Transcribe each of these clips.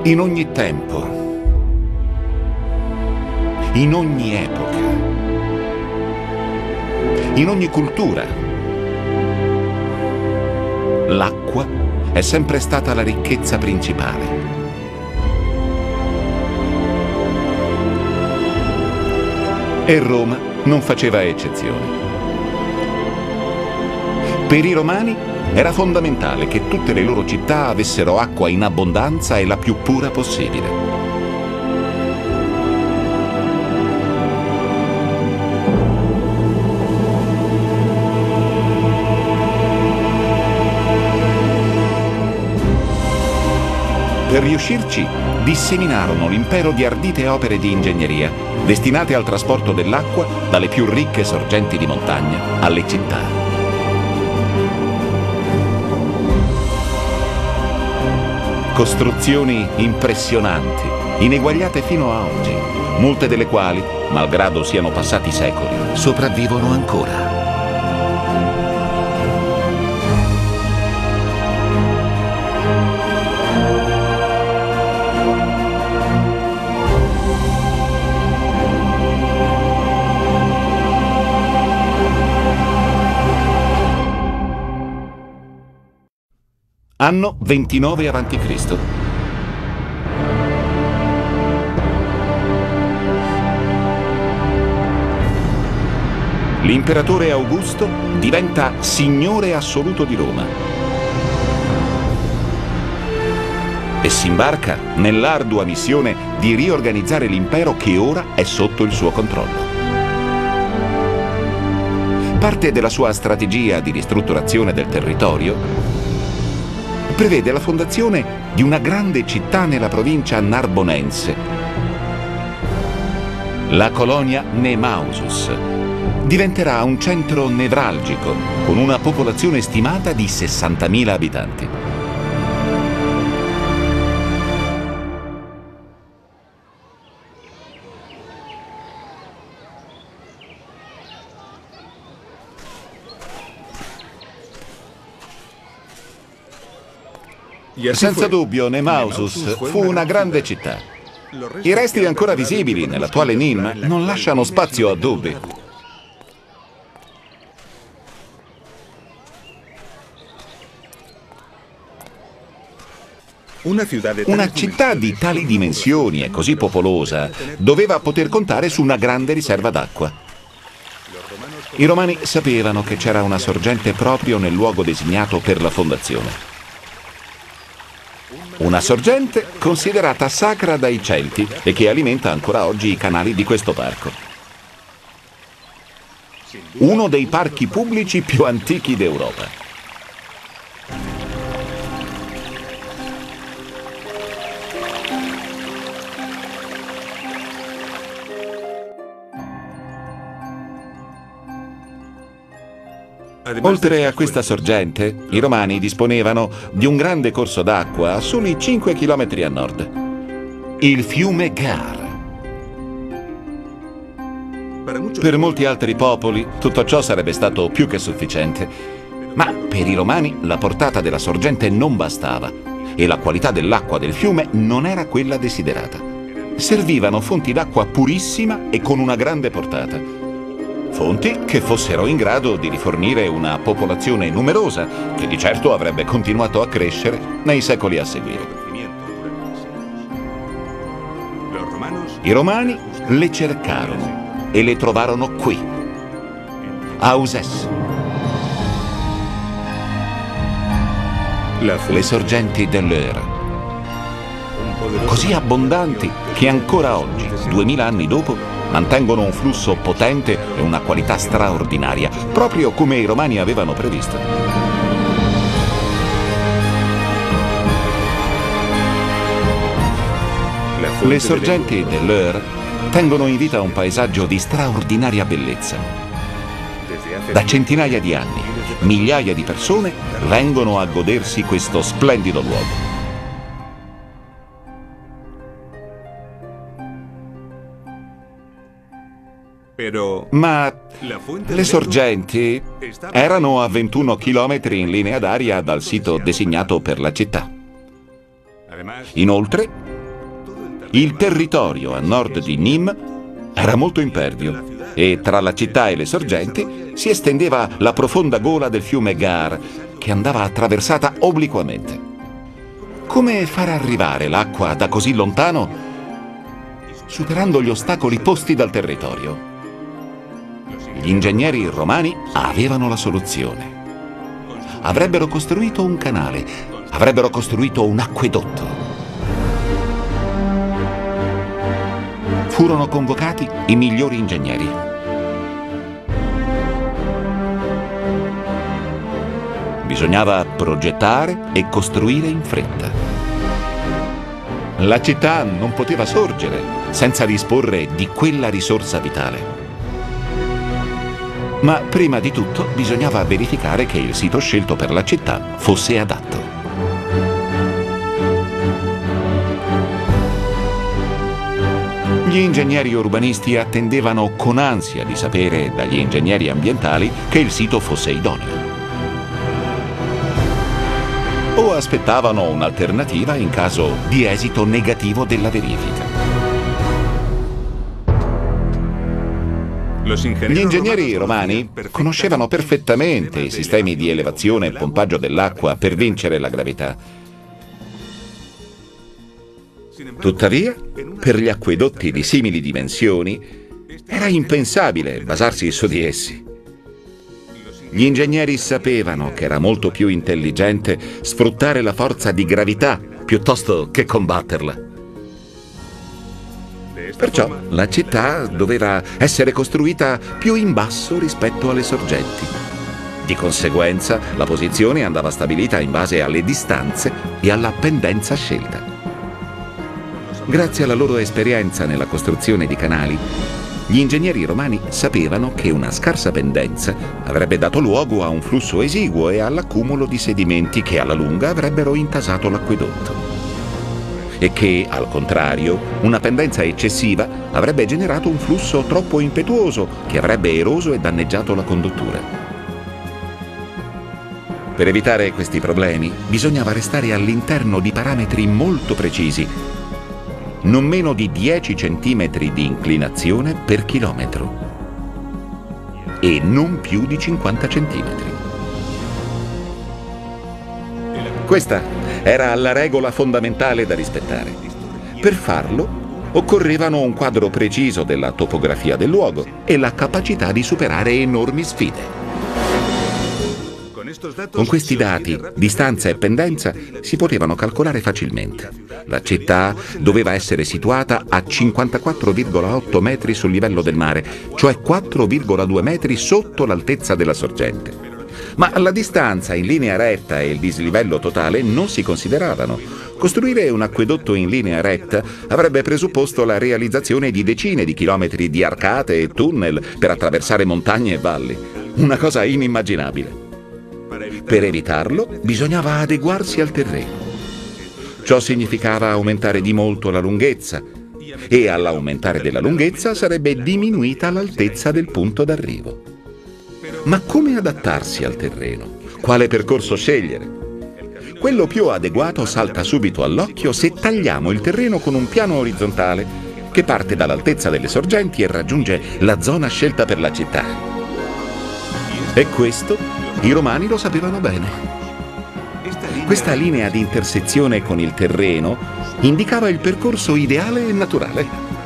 In ogni tempo, in ogni epoca, in ogni cultura, l'acqua è sempre stata la ricchezza principale. E Roma non faceva eccezione. Per i Romani era fondamentale che tutte le loro città avessero acqua in abbondanza e la più pura possibile. Per riuscirci, disseminarono l'impero di ardite opere di ingegneria, destinate al trasporto dell'acqua dalle più ricche sorgenti di montagna alle città. Costruzioni impressionanti, ineguagliate fino a oggi, molte delle quali, malgrado siano passati secoli, sopravvivono ancora. Anno 29 a.C. L'imperatore Augusto diventa signore assoluto di Roma e si imbarca nell'ardua missione di riorganizzare l'impero che ora è sotto il suo controllo. Parte della sua strategia di ristrutturazione del territorio prevede la fondazione di una grande città nella provincia narbonense, la colonia Nemausus. Diventerà un centro nevralgico con una popolazione stimata di 60.000 abitanti. Senza dubbio, Nemausus fu una grande città. I resti ancora visibili nell'attuale Nim non lasciano spazio a dubbi. Una città di tali dimensioni e così popolosa doveva poter contare su una grande riserva d'acqua. I Romani sapevano che c'era una sorgente proprio nel luogo designato per la fondazione. Una sorgente considerata sacra dai Celti e che alimenta ancora oggi i canali di questo parco. Uno dei parchi pubblici più antichi d'Europa. Oltre a questa sorgente, i Romani disponevano di un grande corso d'acqua a soli 5 chilometri a nord, il fiume Gar. Per molti altri popoli tutto ciò sarebbe stato più che sufficiente, ma per i Romani la portata della sorgente non bastava e la qualità dell'acqua del fiume non era quella desiderata. Servivano fonti d'acqua purissima e con una grande portata. Fonti che fossero in grado di rifornire una popolazione numerosa, che di certo avrebbe continuato a crescere nei secoli a seguire. I Romani le cercarono e le trovarono qui, a Auses. Le sorgenti dell'Eure, così abbondanti che ancora oggi, 2000 anni dopo, mantengono un flusso potente e una qualità straordinaria, proprio come i Romani avevano previsto. Le sorgenti dell'Eure tengono in vita un paesaggio di straordinaria bellezza. Da centinaia di anni, migliaia di persone vengono a godersi questo splendido luogo. Ma le sorgenti erano a 21 chilometri in linea d'aria dal sito designato per la città. Inoltre, il territorio a nord di Nîmes era molto impervio e tra la città e le sorgenti si estendeva la profonda gola del fiume Gard, che andava attraversata obliquamente. Come far arrivare l'acqua da così lontano, superando gli ostacoli posti dal territorio? Gli ingegneri romani avevano la soluzione. Avrebbero costruito un canale, avrebbero costruito un acquedotto. Furono convocati i migliori ingegneri. Bisognava progettare e costruire in fretta. La città non poteva sorgere senza disporre di quella risorsa vitale. Ma prima di tutto bisognava verificare che il sito scelto per la città fosse adatto. Gli ingegneri urbanisti attendevano con ansia di sapere dagli ingegneri ambientali che il sito fosse idoneo. O aspettavano un'alternativa in caso di esito negativo della verifica. Gli ingegneri romani conoscevano perfettamente i sistemi di elevazione e pompaggio dell'acqua per vincere la gravità. Tuttavia, per gli acquedotti di simili dimensioni, era impensabile basarsi su di essi. Gli ingegneri sapevano che era molto più intelligente sfruttare la forza di gravità piuttosto che combatterla. Perciò la città doveva essere costruita più in basso rispetto alle sorgenti. Di conseguenza, la posizione andava stabilita in base alle distanze e alla pendenza scelta. Grazie alla loro esperienza nella costruzione di canali, gli ingegneri romani sapevano che una scarsa pendenza avrebbe dato luogo a un flusso esiguo e all'accumulo di sedimenti che alla lunga avrebbero intasato l'acquedotto. E che, al contrario, una pendenza eccessiva avrebbe generato un flusso troppo impetuoso che avrebbe eroso e danneggiato la conduttura. Per evitare questi problemi, bisognava restare all'interno di parametri molto precisi, non meno di 10 centimetri di inclinazione per chilometro e non più di 50 centimetri. Questa era la regola fondamentale da rispettare. Per farlo, occorrevano un quadro preciso della topografia del luogo e la capacità di superare enormi sfide. Con questi dati, distanza e pendenza si potevano calcolare facilmente. La città doveva essere situata a 54,8 metri sul livello del mare, cioè 4,2 metri sotto l'altezza della sorgente. Ma la distanza in linea retta e il dislivello totale non si consideravano. Costruire un acquedotto in linea retta avrebbe presupposto la realizzazione di decine di chilometri di arcate e tunnel per attraversare montagne e valli. Una cosa inimmaginabile. Per evitarlo, bisognava adeguarsi al terreno. Ciò significava aumentare di molto la lunghezza e all'aumentare della lunghezza sarebbe diminuita l'altezza del punto d'arrivo. Ma come adattarsi al terreno? Quale percorso scegliere? Quello più adeguato salta subito all'occhio se tagliamo il terreno con un piano orizzontale che parte dall'altezza delle sorgenti e raggiunge la zona scelta per la città. E questo i romani lo sapevano bene. Questa linea di intersezione con il terreno indicava il percorso ideale e naturale.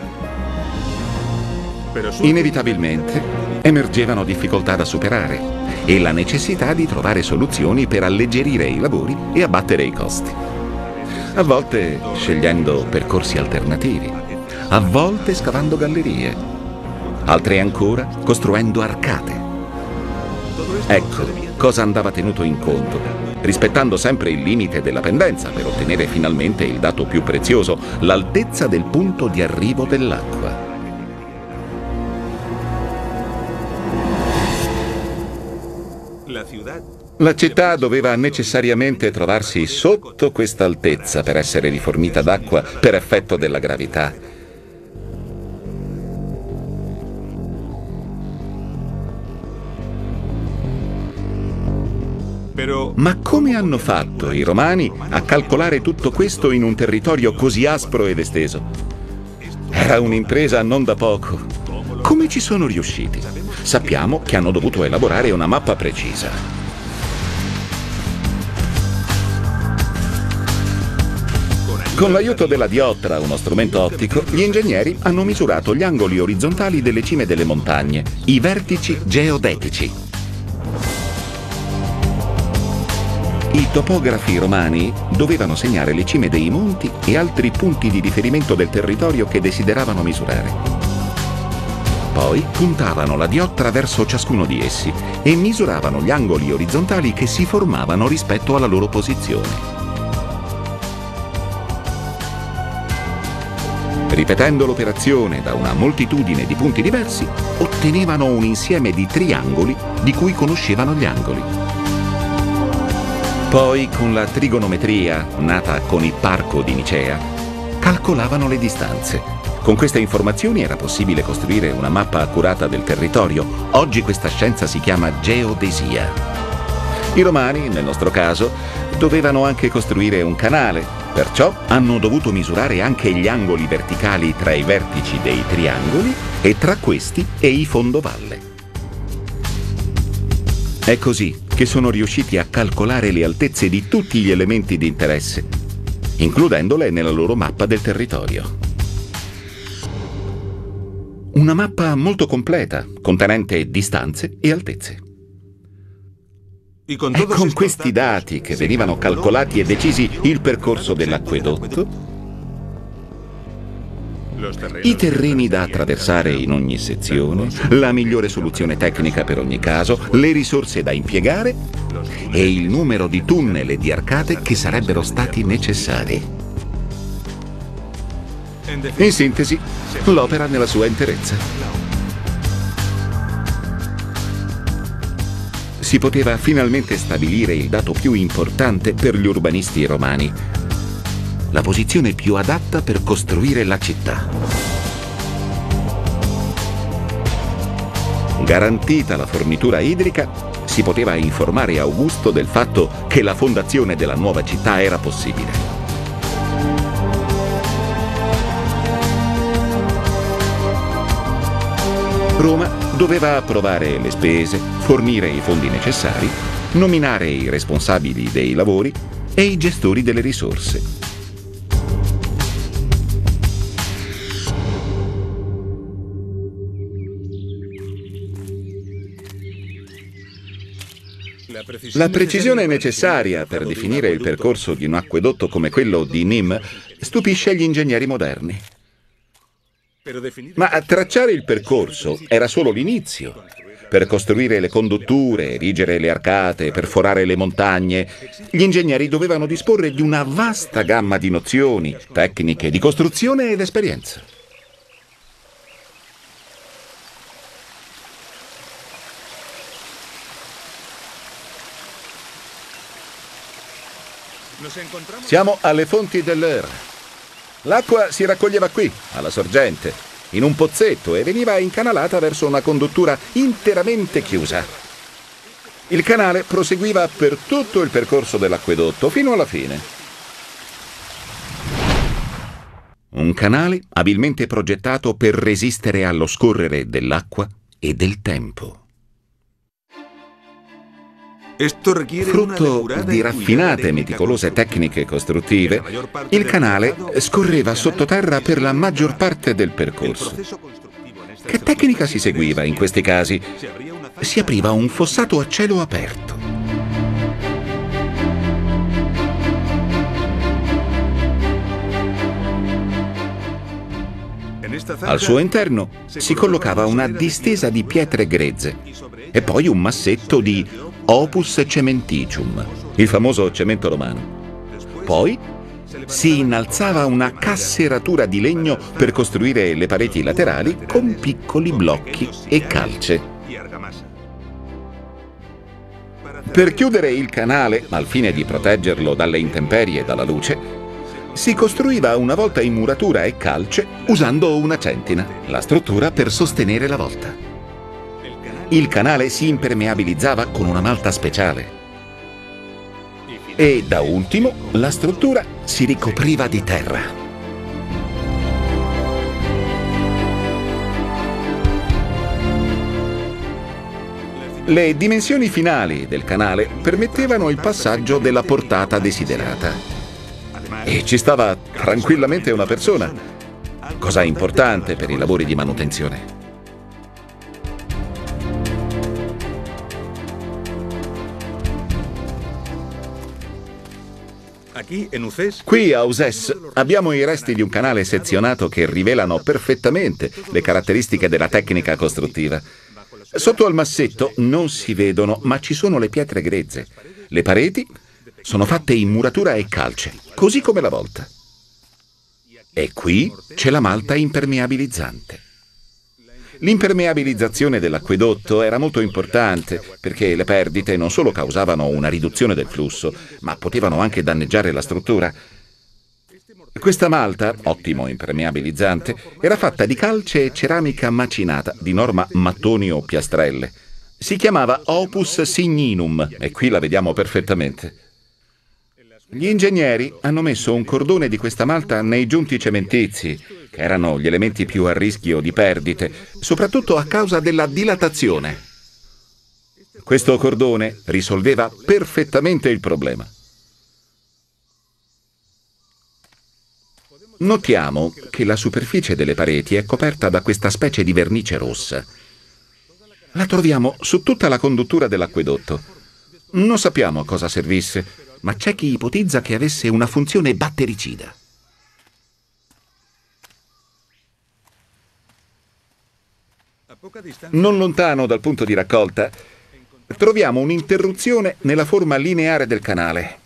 Inevitabilmente emergevano difficoltà da superare e la necessità di trovare soluzioni per alleggerire i lavori e abbattere i costi. A volte scegliendo percorsi alternativi, a volte scavando gallerie, altre ancora costruendo arcate. Ecco cosa andava tenuto in conto, rispettando sempre il limite della pendenza per ottenere finalmente il dato più prezioso, l'altezza del punto di arrivo dell'acqua. La città doveva necessariamente trovarsi sotto questa altezza per essere rifornita d'acqua per effetto della gravità. Ma come hanno fatto i romani a calcolare tutto questo in un territorio così aspro ed esteso? Era un'impresa non da poco. Come ci sono riusciti? Sappiamo che hanno dovuto elaborare una mappa precisa. Con l'aiuto della diottra, uno strumento ottico, gli ingegneri hanno misurato gli angoli orizzontali delle cime delle montagne, i vertici geodetici. I topografi romani dovevano segnare le cime dei monti e altri punti di riferimento del territorio che desideravano misurare. Poi puntavano la diottra verso ciascuno di essi e misuravano gli angoli orizzontali che si formavano rispetto alla loro posizione. Ripetendo l'operazione da una moltitudine di punti diversi, ottenevano un insieme di triangoli di cui conoscevano gli angoli. Poi, con la trigonometria, nata con Ipparco di Nicea, calcolavano le distanze. Con queste informazioni era possibile costruire una mappa accurata del territorio. Oggi questa scienza si chiama geodesia. I romani, nel nostro caso, dovevano anche costruire un canale. Perciò hanno dovuto misurare anche gli angoli verticali tra i vertici dei triangoli e tra questi e i fondovalle. È così che sono riusciti a calcolare le altezze di tutti gli elementi di interesse, includendole nella loro mappa del territorio. Una mappa molto completa, contenente distanze e altezze. È con questi dati che venivano calcolati e decisi il percorso dell'acquedotto, i terreni da attraversare in ogni sezione, la migliore soluzione tecnica per ogni caso, le risorse da impiegare e il numero di tunnel e di arcate che sarebbero stati necessari. In sintesi, l'opera nella sua interezza. Si poteva finalmente stabilire il dato più importante per gli urbanisti romani: la posizione più adatta per costruire la città. Garantita la fornitura idrica, si poteva informare Augusto del fatto che la fondazione della nuova città era possibile. Roma doveva approvare le spese, fornire i fondi necessari, nominare i responsabili dei lavori e i gestori delle risorse. La precisione necessaria per definire il percorso di un acquedotto come quello di Nîmes stupisce gli ingegneri moderni. Ma tracciare il percorso era solo l'inizio. Per costruire le condutture, erigere le arcate, perforare le montagne, gli ingegneri dovevano disporre di una vasta gamma di nozioni, tecniche di costruzione ed esperienza. Siamo alle fonti dell'Eure. L'acqua si raccoglieva qui, alla sorgente, in un pozzetto, e veniva incanalata verso una conduttura interamente chiusa. Il canale proseguiva per tutto il percorso dell'acquedotto, fino alla fine. Un canale abilmente progettato per resistere allo scorrere dell'acqua e del tempo. Frutto di raffinate e meticolose tecniche costruttive, il canale scorreva sottoterra per la maggior parte del percorso. Che tecnica si seguiva in questi casi? Si apriva un fossato a cielo aperto. Al suo interno si collocava una distesa di pietre grezze e poi un massetto di opus cementitium, il famoso cemento romano. Poi si innalzava una casseratura di legno per costruire le pareti laterali con piccoli blocchi e calce. Per chiudere il canale, al fine di proteggerlo dalle intemperie e dalla luce, si costruiva una volta in muratura e calce usando una centina, la struttura per sostenere la volta. Il canale si impermeabilizzava con una malta speciale. E da ultimo, la struttura si ricopriva di terra. Le dimensioni finali del canale permettevano il passaggio della portata desiderata. E ci stava tranquillamente una persona, cosa importante per i lavori di manutenzione. Qui a Uzès abbiamo i resti di un canale sezionato che rivelano perfettamente le caratteristiche della tecnica costruttiva. Sotto al massetto non si vedono, ma ci sono le pietre grezze. Le pareti sono fatte in muratura e calce, così come la volta. E qui c'è la malta impermeabilizzante. L'impermeabilizzazione dell'acquedotto era molto importante perché le perdite non solo causavano una riduzione del flusso, ma potevano anche danneggiare la struttura. Questa malta, ottimo impermeabilizzante, era fatta di calce e ceramica macinata, di norma mattoni o piastrelle. Si chiamava Opus Signinum e qui la vediamo perfettamente. Gli ingegneri hanno messo un cordone di questa malta nei giunti cementizi, che erano gli elementi più a rischio di perdite, soprattutto a causa della dilatazione. Questo cordone risolveva perfettamente il problema. Notiamo che la superficie delle pareti è coperta da questa specie di vernice rossa. La troviamo su tutta la conduttura dell'acquedotto. Non sappiamo a cosa servisse, ma c'è chi ipotizza che avesse una funzione battericida. Non lontano dal punto di raccolta, troviamo un'interruzione nella forma lineare del canale.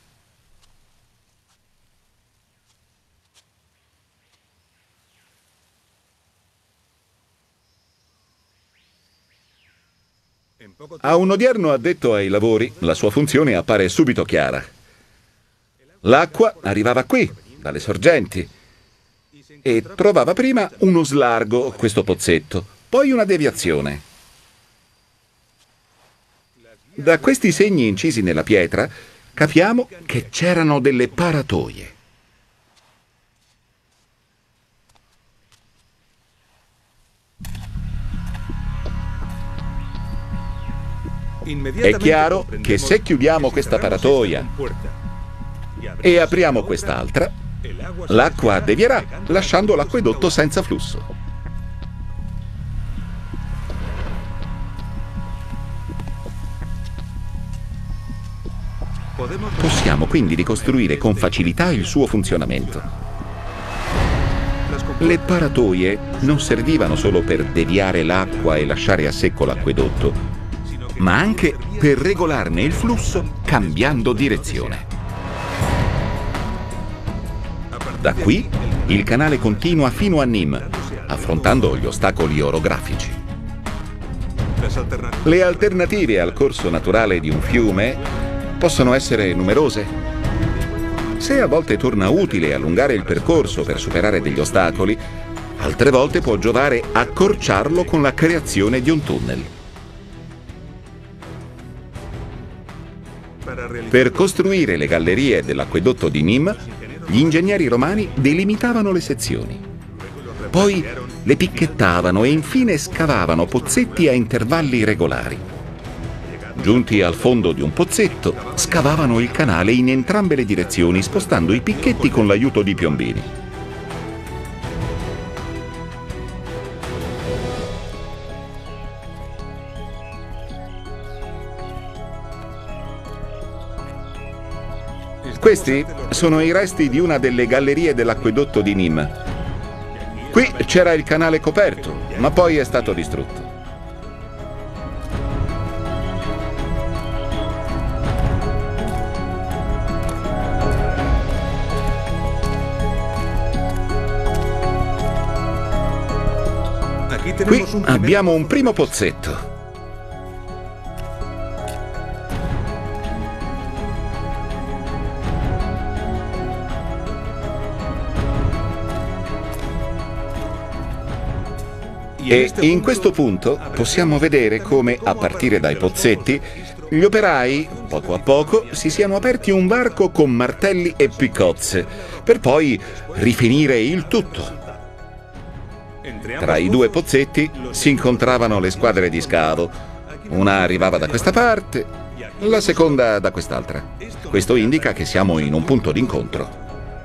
A un odierno addetto ai lavori, la sua funzione appare subito chiara. L'acqua arrivava qui, dalle sorgenti, e trovava prima uno slargo, questo pozzetto, poi una deviazione. Da questi segni incisi nella pietra capiamo che c'erano delle paratoie. È chiaro che se chiudiamo questa paratoia e apriamo quest'altra, l'acqua devierà, lasciando l'acquedotto senza flusso. Possiamo quindi ricostruire con facilità il suo funzionamento. Le paratoie non servivano solo per deviare l'acqua e lasciare a secco l'acquedotto, ma anche per regolarne il flusso cambiando direzione. Da qui il canale continua fino a Nîmes, affrontando gli ostacoli orografici. Le alternative al corso naturale di un fiume possono essere numerose. Se a volte torna utile allungare il percorso per superare degli ostacoli, altre volte può giovare accorciarlo con la creazione di un tunnel. Per costruire le gallerie dell'acquedotto di Nîmes, gli ingegneri romani delimitavano le sezioni. Poi le picchettavano e infine scavavano pozzetti a intervalli regolari. Giunti al fondo di un pozzetto, scavavano il canale in entrambe le direzioni, spostando i picchetti con l'aiuto di piombini. Questi sono i resti di una delle gallerie dell'acquedotto di Nîmes. Qui c'era il canale coperto, ma poi è stato distrutto. Qui abbiamo un primo pozzetto. E in questo punto possiamo vedere come, a partire dai pozzetti, gli operai, poco a poco, si siano aperti un varco con martelli e piccozze, per poi rifinire il tutto. Tra i due pozzetti si incontravano le squadre di scavo. Una arrivava da questa parte, la seconda da quest'altra. Questo indica che siamo in un punto d'incontro.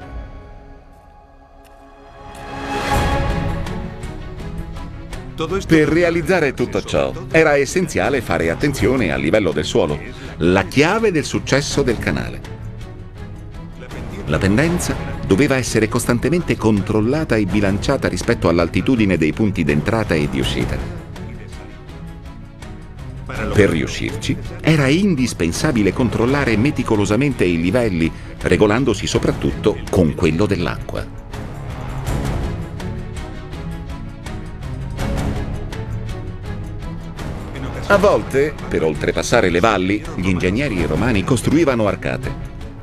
Per realizzare tutto ciò era essenziale fare attenzione al livello del suolo, la chiave del successo del canale. La pendenza doveva essere costantemente controllata e bilanciata rispetto all'altitudine dei punti d'entrata e di uscita. Per riuscirci, era indispensabile controllare meticolosamente i livelli, regolandosi soprattutto con quello dell'acqua. A volte, per oltrepassare le valli, gli ingegneri romani costruivano arcate.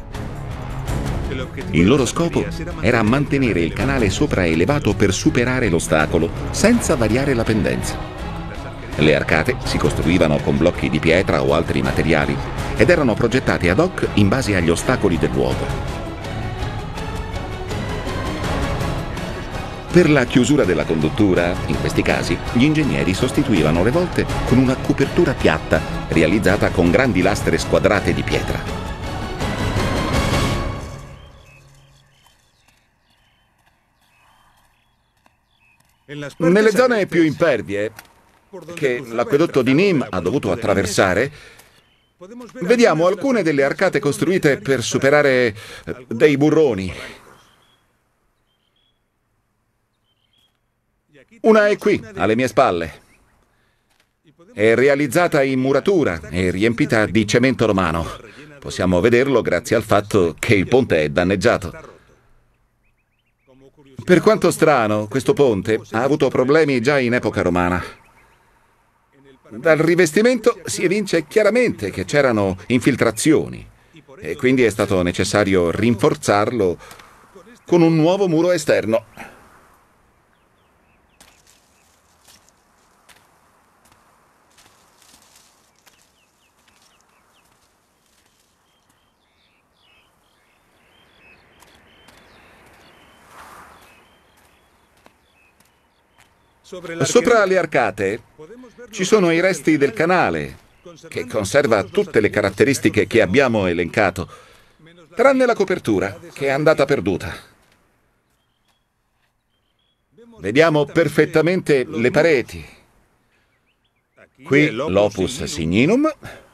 Il loro scopo era mantenere il canale sopraelevato per superare l'ostacolo, senza variare la pendenza. Le arcate si costruivano con blocchi di pietra o altri materiali ed erano progettate ad hoc in base agli ostacoli del luogo. Per la chiusura della conduttura, in questi casi, gli ingegneri sostituivano le volte con una copertura piatta realizzata con grandi lastre squadrate di pietra. Nelle zone più impervie, che l'acquedotto di Nîmes ha dovuto attraversare, vediamo alcune delle arcate costruite per superare dei burroni. Una è qui, alle mie spalle. È realizzata in muratura e riempita di cemento romano. Possiamo vederlo grazie al fatto che il ponte è danneggiato. Per quanto strano, questo ponte ha avuto problemi già in epoca romana. Dal rivestimento si evince chiaramente che c'erano infiltrazioni e quindi è stato necessario rinforzarlo con un nuovo muro esterno. Sopra le arcate ci sono i resti del canale, che conserva tutte le caratteristiche che abbiamo elencato, tranne la copertura, che è andata perduta. Vediamo perfettamente le pareti. Qui l'opus signinum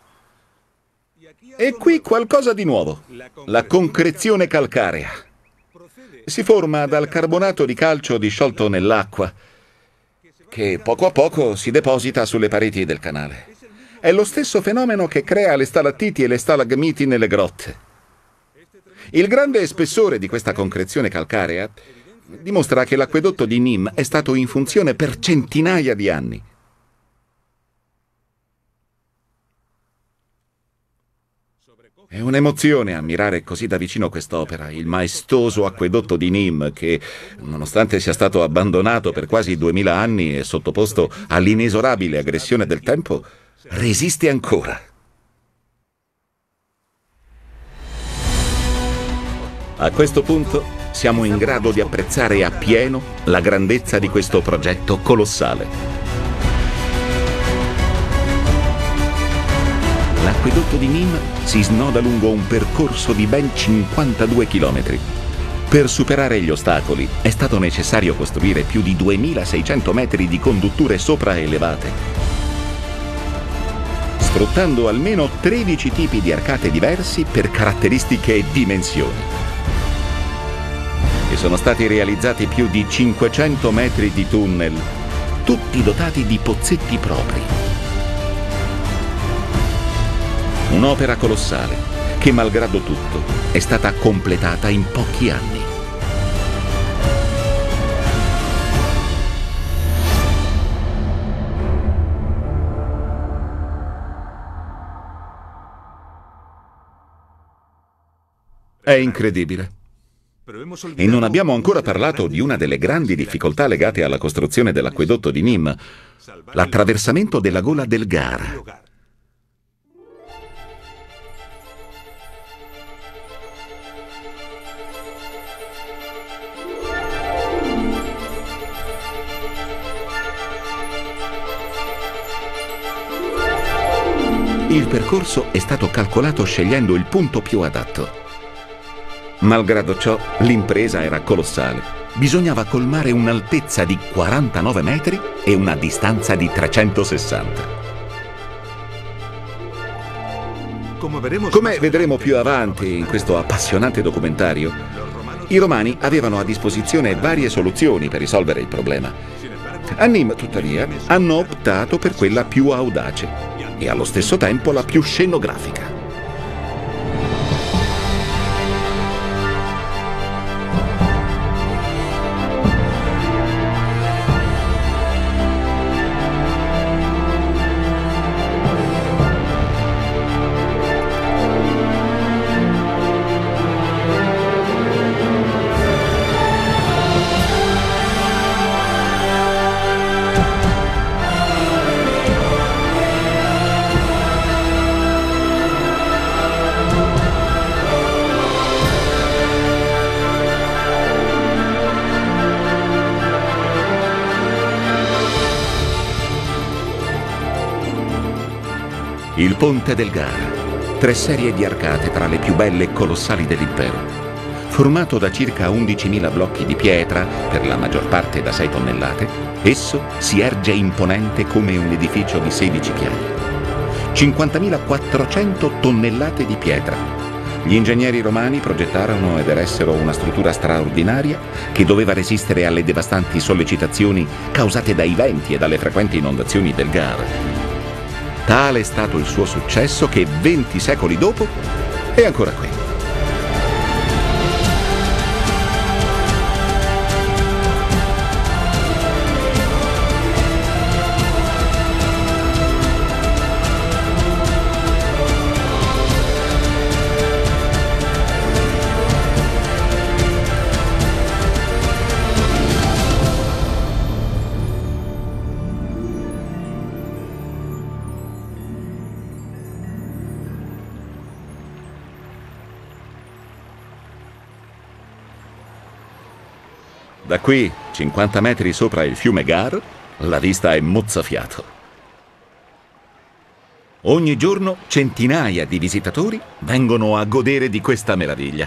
e qui qualcosa di nuovo, la concrezione calcarea. Si forma dal carbonato di calcio disciolto nell'acqua, che poco a poco si deposita sulle pareti del canale. È lo stesso fenomeno che crea le stalattiti e le stalagmiti nelle grotte. Il grande spessore di questa concrezione calcarea dimostra che l'acquedotto di Nîmes è stato in funzione per centinaia di anni. È un'emozione ammirare così da vicino quest'opera, il maestoso acquedotto di Nîmes che, nonostante sia stato abbandonato per quasi 2000 anni e sottoposto all'inesorabile aggressione del tempo, resiste ancora. A questo punto siamo in grado di apprezzare appieno la grandezza di questo progetto colossale. L'acquedotto di Nîmes si snoda lungo un percorso di ben 52 chilometri. Per superare gli ostacoli è stato necessario costruire più di 2600 metri di condutture sopraelevate, sfruttando almeno 13 tipi di arcate diversi per caratteristiche e dimensioni. E sono stati realizzati più di 500 metri di tunnel, tutti dotati di pozzetti propri. Un'opera colossale che, malgrado tutto, è stata completata in pochi anni. È incredibile. E non abbiamo ancora parlato di una delle grandi difficoltà legate alla costruzione dell'acquedotto di Nîmes, l'attraversamento della gola del Gard. Il percorso è stato calcolato scegliendo il punto più adatto. Malgrado ciò, l'impresa era colossale. Bisognava colmare un'altezza di 49 metri e una distanza di 360. Come vedremo più avanti in questo appassionante documentario, i Romani avevano a disposizione varie soluzioni per risolvere il problema. A Nîmes, tuttavia, hanno optato per quella più audace e allo stesso tempo la più scenografica. Il Ponte del Gard, 3 serie di arcate tra le più belle e colossali dell'impero. Formato da circa 11.000 blocchi di pietra, per la maggior parte da 6 tonnellate, esso si erge imponente come un edificio di 16 piani. 50.400 tonnellate di pietra. Gli ingegneri romani progettarono ed eressero una struttura straordinaria che doveva resistere alle devastanti sollecitazioni causate dai venti e dalle frequenti inondazioni del Gard. Tale è stato il suo successo che 20 secoli dopo è ancora qui. Da qui, 50 metri sopra il fiume Gard, la vista è mozzafiato. Ogni giorno centinaia di visitatori vengono a godere di questa meraviglia.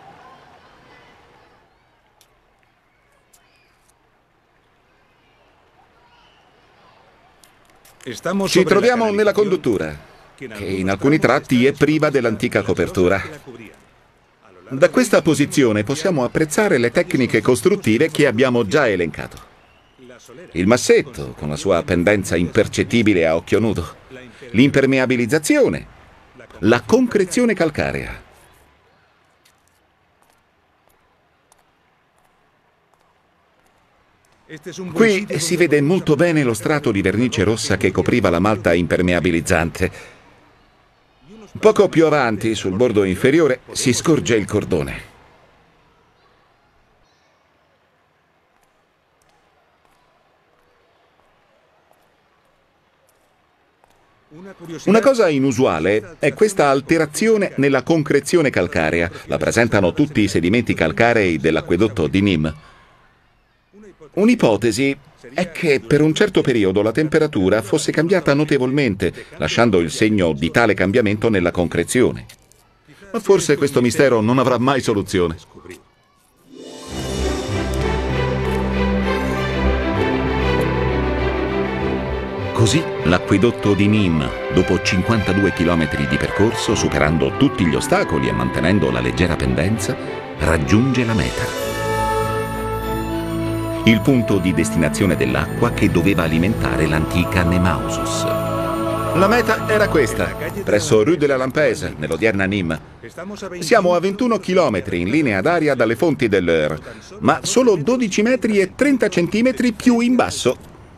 Ci troviamo nella conduttura, che in alcuni tratti è priva dell'antica copertura. Da questa posizione possiamo apprezzare le tecniche costruttive che abbiamo già elencato. Il massetto, con la sua pendenza impercettibile a occhio nudo, l'impermeabilizzazione, la concrezione calcarea. Qui si vede molto bene lo strato di vernice rossa che copriva la malta impermeabilizzante. Poco più avanti, sul bordo inferiore, si scorge il cordone. Una cosa inusuale è questa alterazione nella concrezione calcarea. La presentano tutti i sedimenti calcarei dell'acquedotto di Nîmes. Un'ipotesi è che per un certo periodo la temperatura fosse cambiata notevolmente, lasciando il segno di tale cambiamento nella concrezione. Ma forse questo mistero non avrà mai soluzione. Così l'acquedotto di Nîmes, dopo 52 km di percorso, superando tutti gli ostacoli e mantenendo la leggera pendenza, raggiunge la meta. Il punto di destinazione dell'acqua che doveva alimentare l'antica Nemausus. La meta era questa, presso Rue de la Lampèze, nell'odierna Nîmes. Siamo a 21 km in linea d'aria dalle fonti dell'Eure, ma solo 12 metri e 30 centimetri più in basso.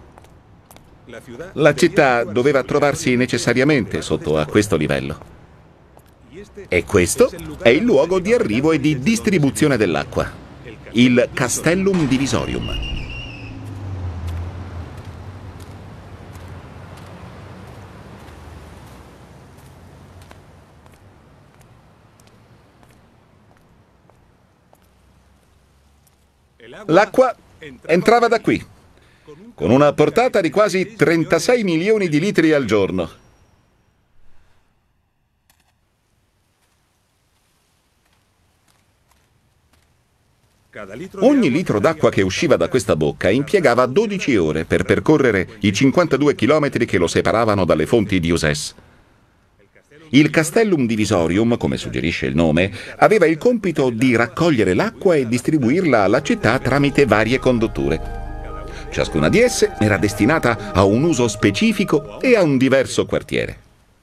La città doveva trovarsi necessariamente sotto a questo livello. E questo è il luogo di arrivo e di distribuzione dell'acqua. Il Castellum Divisorium. L'acqua entrava da qui, con una portata di quasi 36 milioni di litri al giorno. Ogni litro d'acqua che usciva da questa bocca impiegava 12 ore per percorrere i 52 chilometri che lo separavano dalle fonti di Uzès. Il Castellum Divisorium, come suggerisce il nome, aveva il compito di raccogliere l'acqua e distribuirla alla città tramite varie condutture. Ciascuna di esse era destinata a un uso specifico e a un diverso quartiere.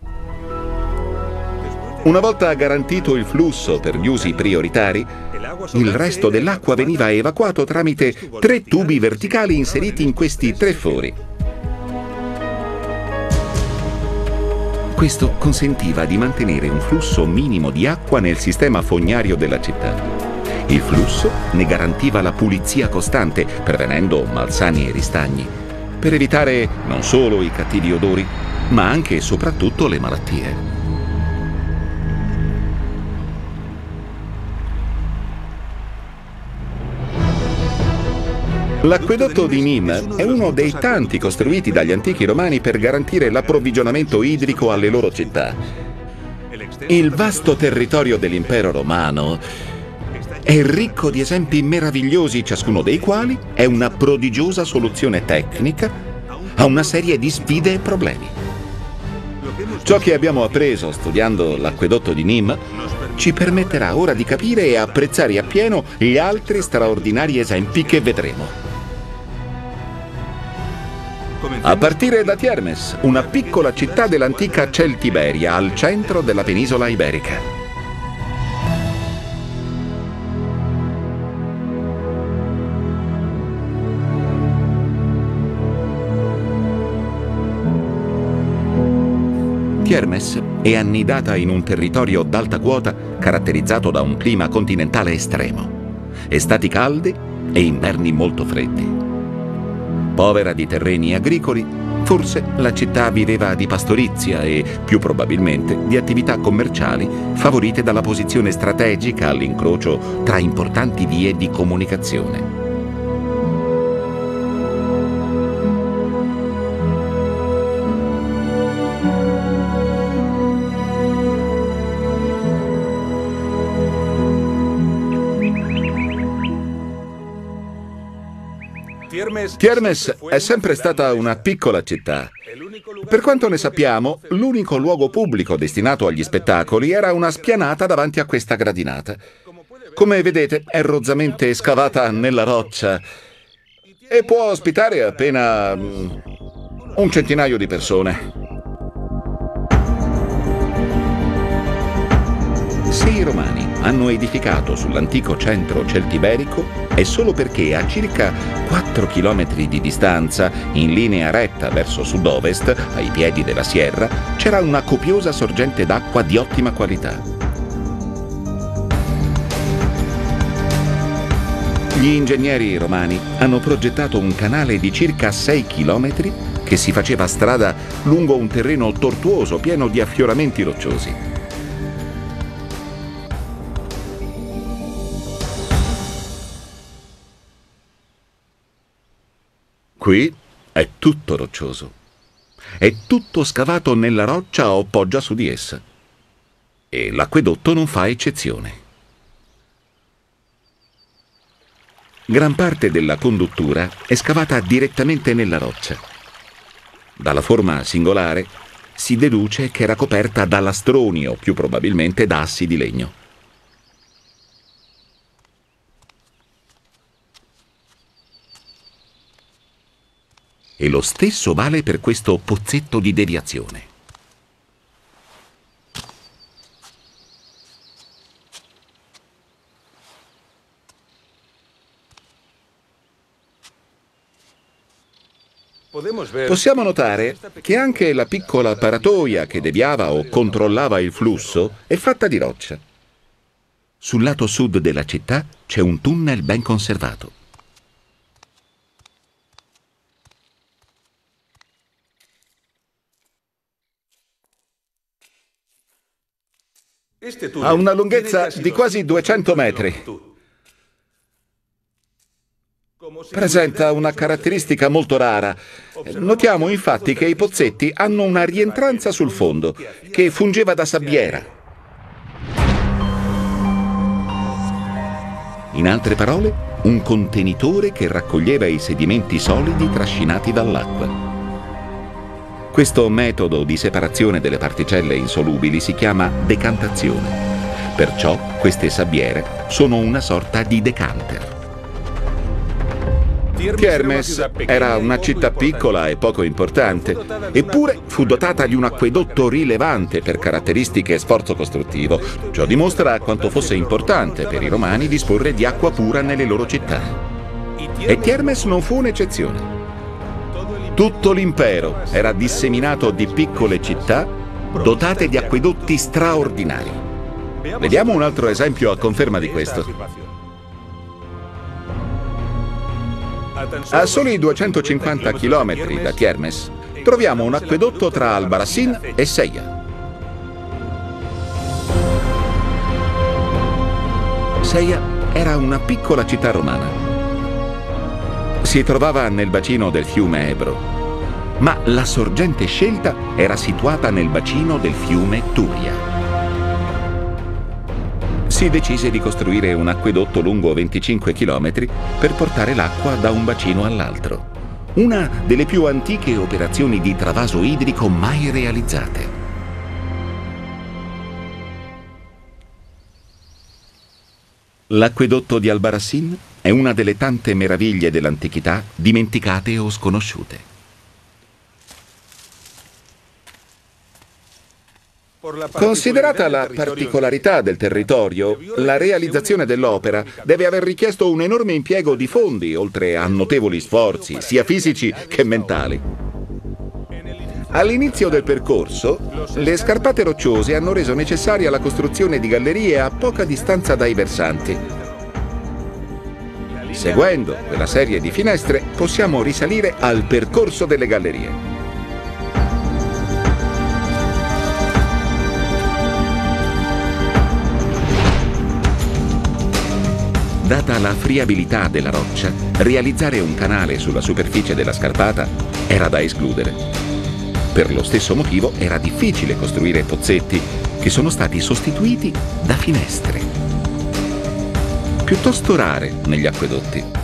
Una volta garantito il flusso per gli usi prioritari, il resto dell'acqua veniva evacuato tramite 3 tubi verticali inseriti in questi 3 fori. Questo consentiva di mantenere un flusso minimo di acqua nel sistema fognario della città. Il flusso ne garantiva la pulizia costante, prevenendo malsani e ristagni, per evitare non solo i cattivi odori, ma anche e soprattutto le malattie. L'acquedotto di Nîmes è uno dei tanti costruiti dagli antichi romani per garantire l'approvvigionamento idrico alle loro città. Il vasto territorio dell'impero romano è ricco di esempi meravigliosi, ciascuno dei quali è una prodigiosa soluzione tecnica a una serie di sfide e problemi. Ciò che abbiamo appreso studiando l'acquedotto di Nîmes ci permetterà ora di capire e apprezzare appieno gli altri straordinari esempi che vedremo. A partire da Tiermes, una piccola città dell'antica Celtiberia, al centro della penisola iberica. Tiermes è annidata in un territorio d'alta quota caratterizzato da un clima continentale estremo, estati calde e inverni molto freddi. Povera di terreni agricoli, forse la città viveva di pastorizia e, più probabilmente, di attività commerciali favorite dalla posizione strategica all'incrocio tra importanti vie di comunicazione. Tiermes è sempre stata una piccola città. Per quanto ne sappiamo, l'unico luogo pubblico destinato agli spettacoli era una spianata davanti a questa gradinata. Come vedete, è rozzamente scavata nella roccia e può ospitare appena un centinaio di persone. Se i Romani hanno edificato sull'antico centro celtiberico è solo perché a circa 4 chilometri di distanza, in linea retta verso sud-ovest, ai piedi della sierra, c'era una copiosa sorgente d'acqua di ottima qualità. Gli ingegneri romani hanno progettato un canale di circa 6 chilometri che si faceva strada lungo un terreno tortuoso pieno di affioramenti rocciosi. Qui è tutto roccioso. È tutto scavato nella roccia o poggia su di essa. E l'acquedotto non fa eccezione. Gran parte della conduttura è scavata direttamente nella roccia. Dalla forma singolare si deduce che era coperta da lastroni o più probabilmente da assi di legno. E lo stesso vale per questo pozzetto di deviazione. Possiamo notare che anche la piccola paratoia che deviava o controllava il flusso è fatta di roccia. Sul lato sud della città c'è un tunnel ben conservato. Ha una lunghezza di quasi 200 metri. Presenta una caratteristica molto rara. Notiamo infatti che i pozzetti hanno una rientranza sul fondo, che fungeva da sabbiera. In altre parole, un contenitore che raccoglieva i sedimenti solidi trascinati dall'acqua. Questo metodo di separazione delle particelle insolubili si chiama decantazione. Perciò queste sabbiere sono una sorta di decanter. Tiermes era una città piccola e poco importante, eppure fu dotata di un acquedotto rilevante per caratteristiche e sforzo costruttivo. Ciò dimostra quanto fosse importante per i Romani disporre di acqua pura nelle loro città. E Tiermes non fu un'eccezione. Tutto l'impero era disseminato di piccole città dotate di acquedotti straordinari. Vediamo un altro esempio a conferma di questo. A soli 250 km da Tiermes troviamo un acquedotto tra Albarracín e Sella. Sella era una piccola città romana. Si trovava nel bacino del fiume Ebro, ma la sorgente scelta era situata nel bacino del fiume Turia. Si decise di costruire un acquedotto lungo 25 km per portare l'acqua da un bacino all'altro. Una delle più antiche operazioni di travaso idrico mai realizzate. L'acquedotto di Albarracín è una delle tante meraviglie dell'antichità dimenticate o sconosciute. Considerata la particolarità del territorio, la realizzazione dell'opera deve aver richiesto un enorme impiego di fondi, oltre a notevoli sforzi, sia fisici che mentali. All'inizio del percorso, le scarpate rocciose hanno reso necessaria la costruzione di gallerie a poca distanza dai versanti. Seguendo quella serie di finestre, possiamo risalire al percorso delle gallerie. Data la friabilità della roccia, realizzare un canale sulla superficie della scarpata era da escludere. Per lo stesso motivo era difficile costruire pozzetti, che sono stati sostituiti da finestre. Piuttosto rare negli acquedotti.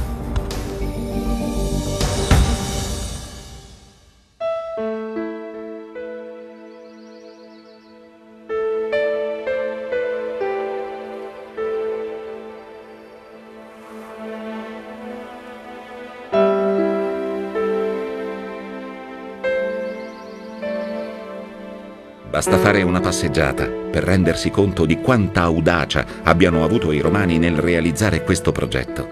Basta fare una passeggiata per rendersi conto di quanta audacia abbiano avuto i Romani nel realizzare questo progetto.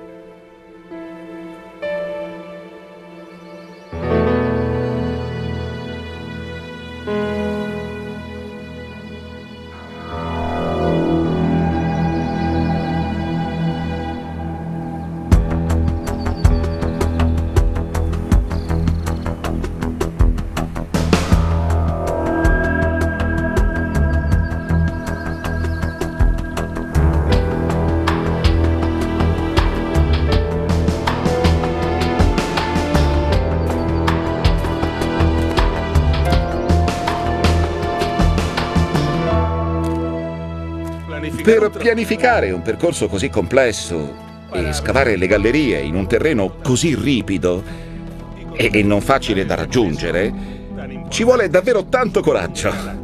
Per pianificare un percorso così complesso e scavare le gallerie in un terreno così ripido e non facile da raggiungere, ci vuole davvero tanto coraggio.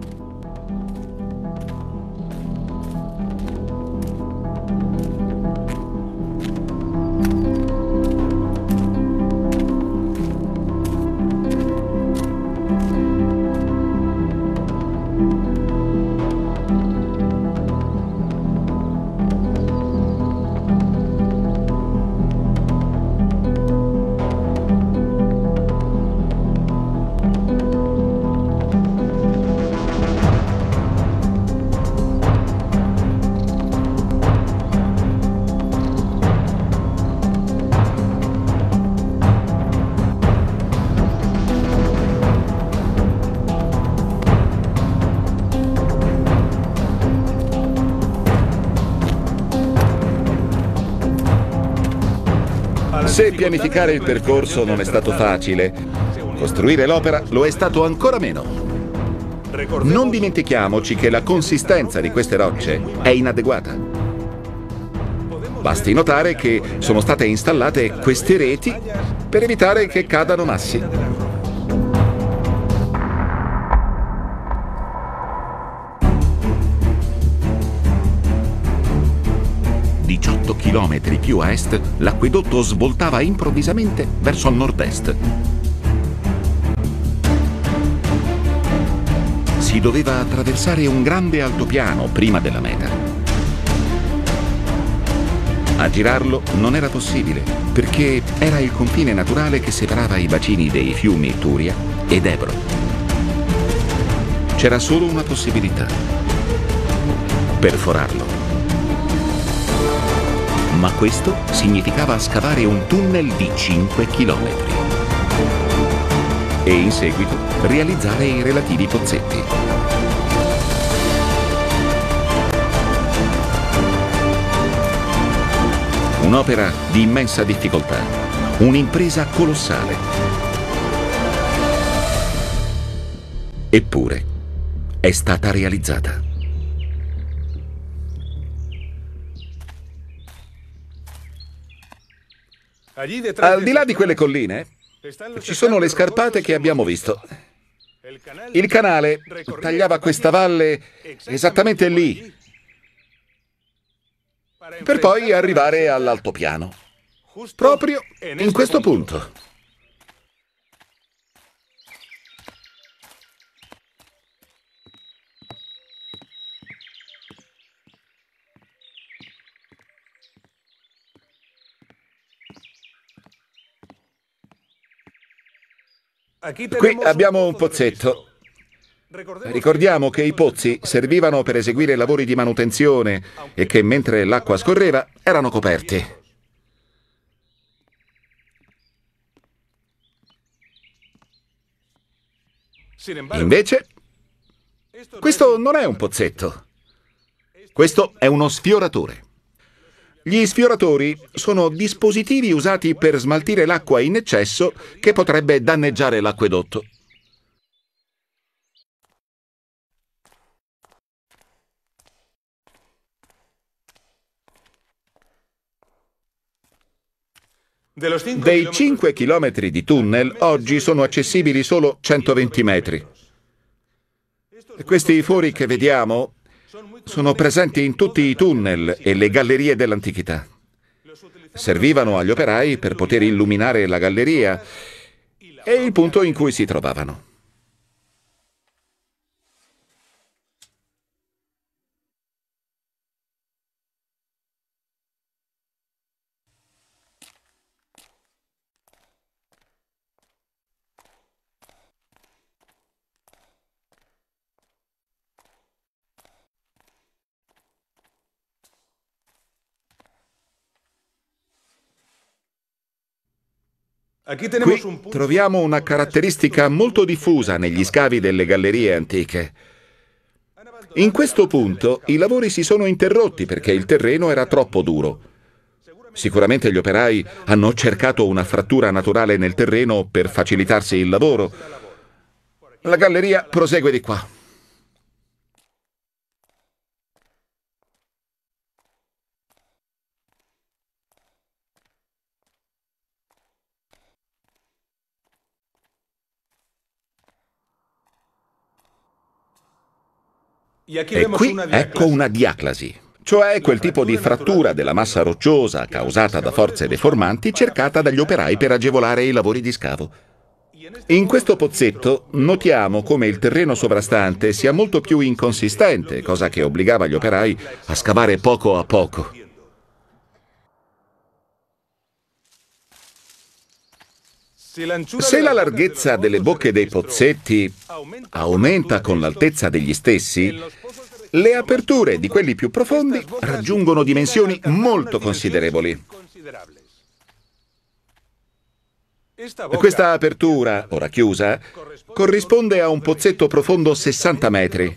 Se pianificare il percorso non è stato facile, costruire l'opera lo è stato ancora meno. Non dimentichiamoci che la consistenza di queste rocce è inadeguata. Basti notare che sono state installate queste reti per evitare che cadano massi. 18 chilometri più a est, l'acquedotto svoltava improvvisamente verso nord-est. Si doveva attraversare un grande altopiano prima della meta. A girarlo non era possibile, perché era il confine naturale che separava i bacini dei fiumi Turia ed Ebro. C'era solo una possibilità: perforarlo. Ma questo significava scavare un tunnel di 5 chilometri e in seguito realizzare i relativi pozzetti. Un'opera di immensa difficoltà, un'impresa colossale. Eppure è stata realizzata. Al di là di quelle colline ci sono le scarpate che abbiamo visto. Il canale tagliava questa valle esattamente lì, per poi arrivare all'altopiano, proprio in questo punto. Qui abbiamo un pozzetto. Ricordiamo che i pozzi servivano per eseguire lavori di manutenzione e che mentre l'acqua scorreva erano coperti. Invece, questo non è un pozzetto. Questo è uno sfioratore. Gli sfioratori sono dispositivi usati per smaltire l'acqua in eccesso che potrebbe danneggiare l'acquedotto. Dei 5 chilometri di tunnel, oggi sono accessibili solo 120 metri. Questi fori che vediamo sono presenti in tutti i tunnel e le gallerie dell'antichità. Servivano agli operai per poter illuminare la galleria e il punto in cui si trovavano. Qui troviamo una caratteristica molto diffusa negli scavi delle gallerie antiche. In questo punto i lavori si sono interrotti perché il terreno era troppo duro. Sicuramente gli operai hanno cercato una frattura naturale nel terreno per facilitarsi il lavoro. La galleria prosegue di qua. E qui ecco una diaclasi, cioè quel tipo di frattura della massa rocciosa causata da forze deformanti cercata dagli operai per agevolare i lavori di scavo. In questo pozzetto notiamo come il terreno sovrastante sia molto più inconsistente, cosa che obbligava gli operai a scavare poco a poco. Se la larghezza delle bocche dei pozzetti aumenta con l'altezza degli stessi, le aperture di quelli più profondi raggiungono dimensioni molto considerevoli. Questa apertura, ora chiusa, corrisponde a un pozzetto profondo 60 metri.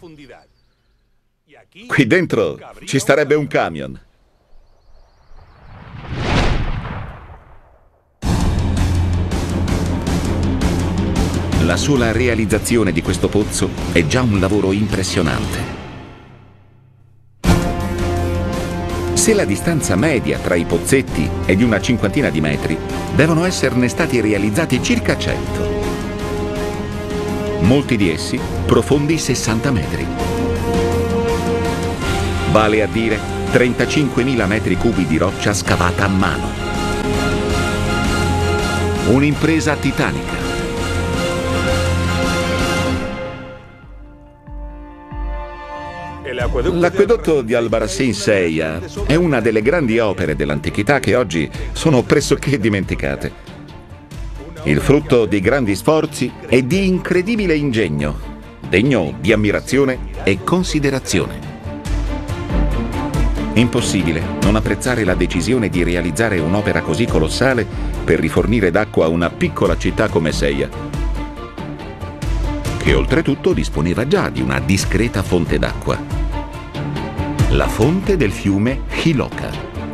Qui dentro ci starebbe un camion. La sola realizzazione di questo pozzo è già un lavoro impressionante. Se la distanza media tra i pozzetti è di una cinquantina di metri, devono esserne stati realizzati circa 100. Molti di essi profondi 60 metri. Vale a dire 35.000 metri cubi di roccia scavata a mano. Un'impresa titanica. L'acquedotto di Albarracín Sella è una delle grandi opere dell'antichità che oggi sono pressoché dimenticate. Il frutto di grandi sforzi e di incredibile ingegno, degno di ammirazione e considerazione. Impossibile non apprezzare la decisione di realizzare un'opera così colossale per rifornire d'acqua una piccola città come Sella, che oltretutto disponeva già di una discreta fonte d'acqua. La fonte del fiume Jiloca.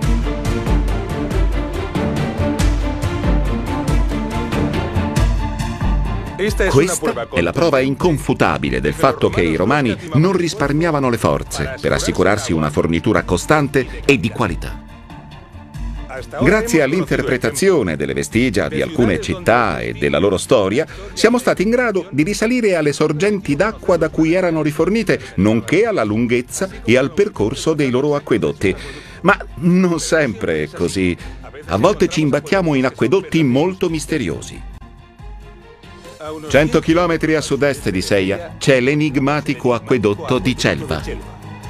Questa è la prova inconfutabile del fatto che i romani non risparmiavano le forze per assicurarsi una fornitura costante e di qualità. Grazie all'interpretazione delle vestigia di alcune città e della loro storia, siamo stati in grado di risalire alle sorgenti d'acqua da cui erano rifornite, nonché alla lunghezza e al percorso dei loro acquedotti. Ma non sempre è così. A volte ci imbattiamo in acquedotti molto misteriosi. 100 chilometri a sud-est di Sella c'è l'enigmatico acquedotto di Celva.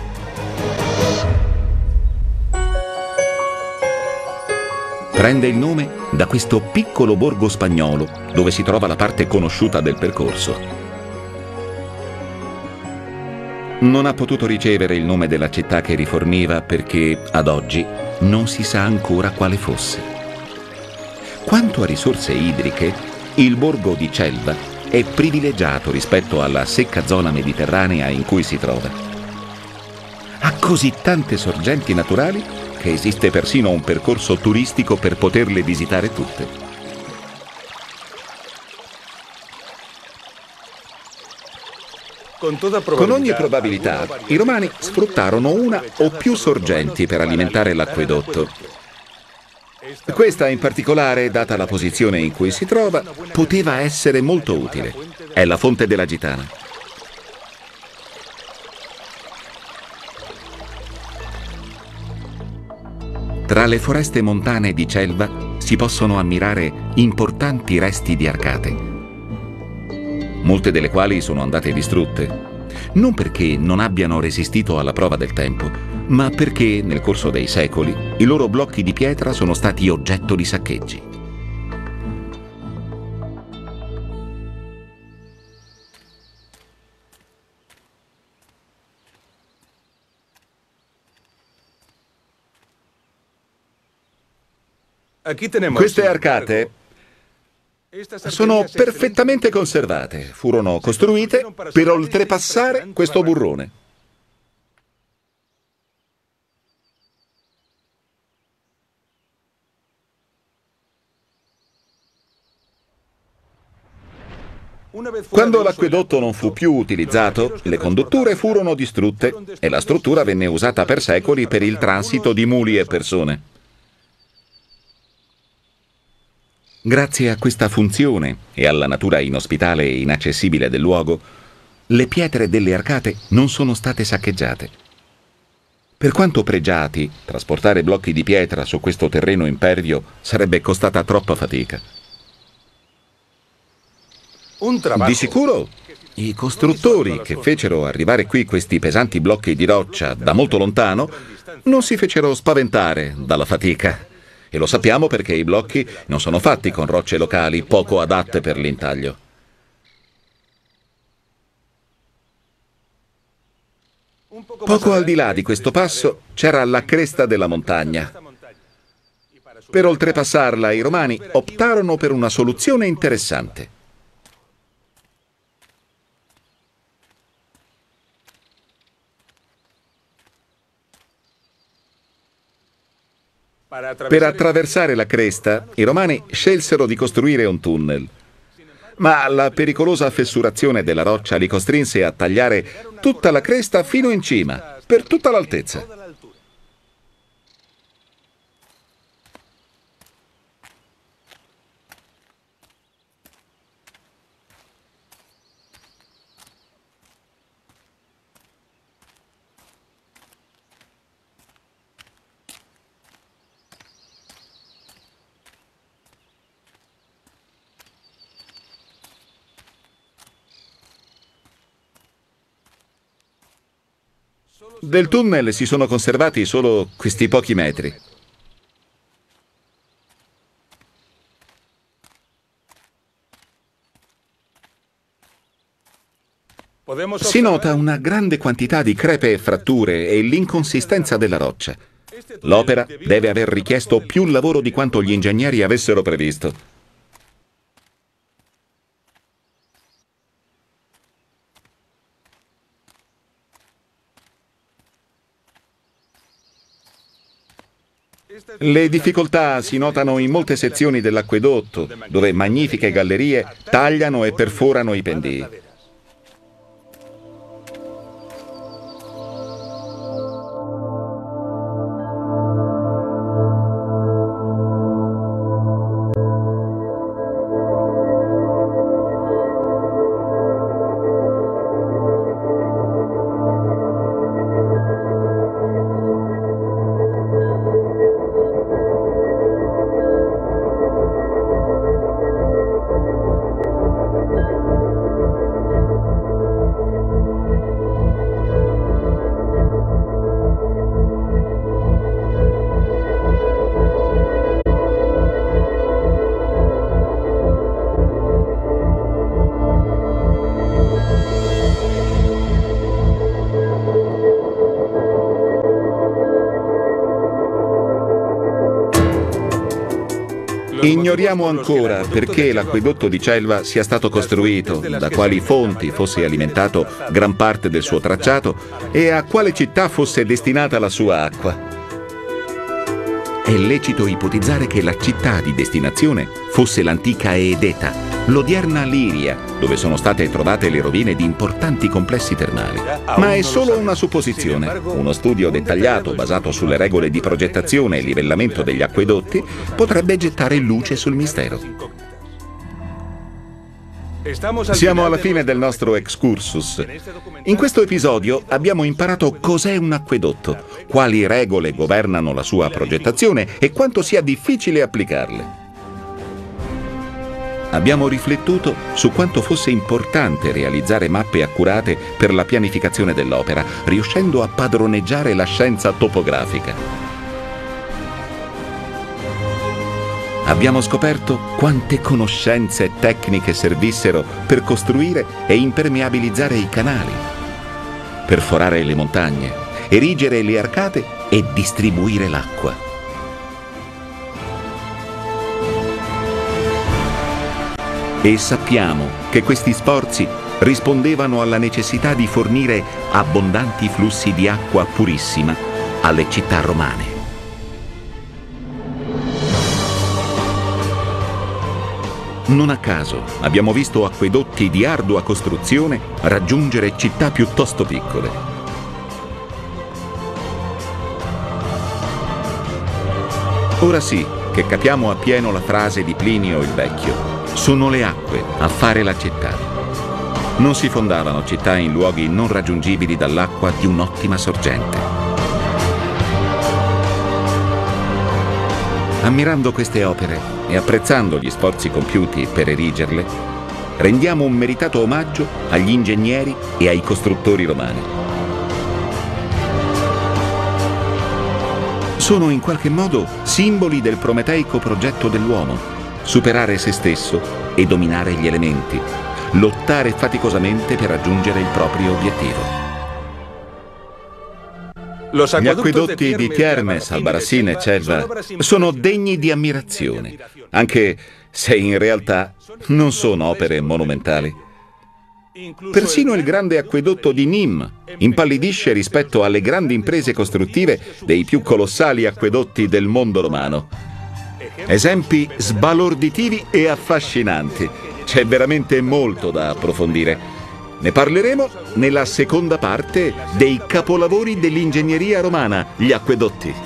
Prende il nome da questo piccolo borgo spagnolo dove si trova la parte conosciuta del percorso. Non ha potuto ricevere il nome della città che riforniva perché, ad oggi, non si sa ancora quale fosse. Quanto a risorse idriche, il borgo di Celva è privilegiato rispetto alla secca zona mediterranea in cui si trova. Ha così tante sorgenti naturali che esiste persino un percorso turistico per poterle visitare tutte. Con ogni probabilità, i Romani sfruttarono una o più sorgenti per alimentare l'acquedotto. Questa in particolare, data la posizione in cui si trova, poteva essere molto utile. È la fonte della Gitana. Tra le foreste montane di Celva si possono ammirare importanti resti di arcate, molte delle quali sono andate distrutte, non perché non abbiano resistito alla prova del tempo, ma perché nel corso dei secoli i loro blocchi di pietra sono stati oggetto di saccheggi. Queste arcate sono perfettamente conservate. Furono costruite per oltrepassare questo burrone. Quando l'acquedotto non fu più utilizzato, le condutture furono distrutte e la struttura venne usata per secoli per il transito di muli e persone. Grazie a questa funzione e alla natura inospitale e inaccessibile del luogo, le pietre delle arcate non sono state saccheggiate. Per quanto pregiati, trasportare blocchi di pietra su questo terreno impervio sarebbe costata troppa fatica. Di sicuro, i costruttori che fecero arrivare qui questi pesanti blocchi di roccia da molto lontano non si fecero spaventare dalla fatica. E lo sappiamo perché i blocchi non sono fatti con rocce locali poco adatte per l'intaglio. Poco al di là di questo passo c'era la cresta della montagna. Per oltrepassarla i Romani optarono per una soluzione interessante. Per attraversare la cresta, i Romani scelsero di costruire un tunnel. Ma la pericolosa fessurazione della roccia li costrinse a tagliare tutta la cresta fino in cima, per tutta l'altezza. Del tunnel si sono conservati solo questi pochi metri. Si nota una grande quantità di crepe e fratture e l'inconsistenza della roccia. L'opera deve aver richiesto più lavoro di quanto gli ingegneri avessero previsto. Le difficoltà si notano in molte sezioni dell'acquedotto, dove magnifiche gallerie tagliano e perforano i pendii. Ignoriamo ancora perché l'acquedotto di Celva sia stato costruito, da quali fonti fosse alimentato gran parte del suo tracciato e a quale città fosse destinata la sua acqua. È lecito ipotizzare che la città di destinazione fosse l'antica Edeta, l'odierna Liria, dove sono state trovate le rovine di importanti complessi termali. Ma è solo una supposizione. Uno studio dettagliato, basato sulle regole di progettazione e livellamento degli acquedotti, potrebbe gettare luce sul mistero. Siamo alla fine del nostro excursus. In questo episodio abbiamo imparato cos'è un acquedotto, quali regole governano la sua progettazione e quanto sia difficile applicarle. Abbiamo riflettuto su quanto fosse importante realizzare mappe accurate per la pianificazione dell'opera, riuscendo a padroneggiare la scienza topografica. Abbiamo scoperto quante conoscenze e tecniche servissero per costruire e impermeabilizzare i canali, perforare le montagne, erigere le arcate e distribuire l'acqua. E sappiamo che questi sforzi rispondevano alla necessità di fornire abbondanti flussi di acqua purissima alle città romane. Non a caso abbiamo visto acquedotti di ardua costruzione raggiungere città piuttosto piccole. Ora sì che capiamo appieno la frase di Plinio il Vecchio: sono le acque a fare la città. Non si fondavano città in luoghi non raggiungibili dall'acqua di un'ottima sorgente. Ammirando queste opere e apprezzando gli sforzi compiuti per erigerle, rendiamo un meritato omaggio agli ingegneri e ai costruttori romani. Sono in qualche modo simboli del prometeico progetto dell'uomo: superare se stesso e dominare gli elementi, lottare faticosamente per raggiungere il proprio obiettivo. Gli acquedotti di Tiermes, Albarracín e Celva sono degni di ammirazione, anche se in realtà non sono opere monumentali. Persino il grande acquedotto di Nîmes impallidisce rispetto alle grandi imprese costruttive dei più colossali acquedotti del mondo romano. Esempi sbalorditivi e affascinanti. C'è veramente molto da approfondire. Ne parleremo nella seconda parte dei capolavori dell'ingegneria romana, gli acquedotti.